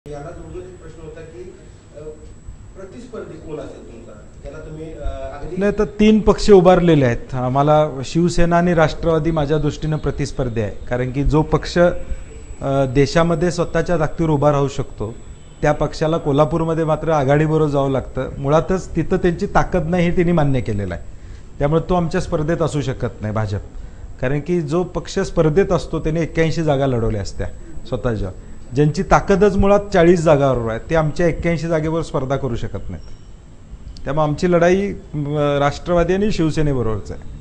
याला जोडून एक प्रश्न होता की प्रतिस्पर्धी कोण असेल तुमचा, त्याला तुम्ही नाही तर तीन पक्ष उभारलेले आहेत. आम्हाला शिवसेना आणि राष्ट्रवादी माझ्या दृष्टीनं प्रतिस्पर्धी आहे. कारण की जो पक्ष देशामध्ये स्वतःच्या ताकदीवर उभा राहू शकतो त्या पक्षाला कोल्हापूरमध्ये मात्र आघाडीबरोबर जावं लागतं. मुळातच तिथं त्यांची ताकद नाही हे त्यांनी मान्य केलेलं आहे. त्यामुळे तो आमच्या स्पर्धेत असू शकत नाही भाजप. कारण की जो पक्ष स्पर्धेत असतो त्याने 81 जागा लढवल्या असत्या स्वतःच्या. ज्यांची ताकदच मुळात 40 जागावर आहे ते आमच्या 81 जागेवर स्पर्धा करू शकत नाहीत. त्यामुळे आमची लढाई राष्ट्रवादी आणि शिवसेनेबरोबरच आहे.